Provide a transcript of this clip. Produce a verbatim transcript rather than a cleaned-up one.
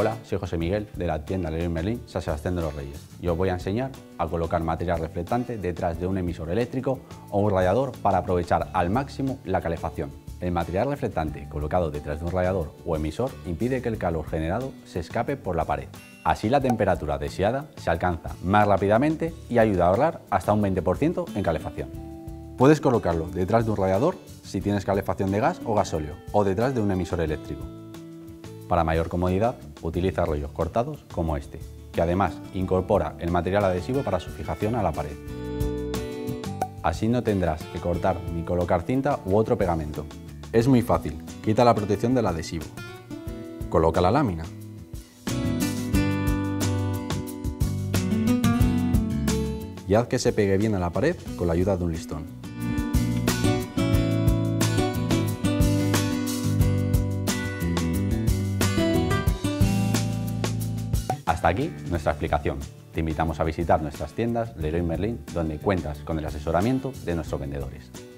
Hola, soy José Miguel de la tienda Leroy Merlin San Sebastián de los Reyes y os voy a enseñar a colocar material reflectante detrás de un emisor eléctrico o un radiador para aprovechar al máximo la calefacción. El material reflectante colocado detrás de un radiador o emisor impide que el calor generado se escape por la pared. Así la temperatura deseada se alcanza más rápidamente y ayuda a ahorrar hasta un veinte por ciento en calefacción. Puedes colocarlo detrás de un radiador si tienes calefacción de gas o gasóleo o detrás de un emisor eléctrico. Para mayor comodidad, utiliza rollos cortados como este, que además incorpora el material adhesivo para su fijación a la pared. Así no tendrás que cortar ni colocar cinta u otro pegamento. Es muy fácil, quita la protección del adhesivo. Coloca la lámina. Y haz que se pegue bien a la pared con la ayuda de un listón. Hasta aquí nuestra explicación. Te invitamos a visitar nuestras tiendas Leroy Merlin, donde cuentas con el asesoramiento de nuestros vendedores.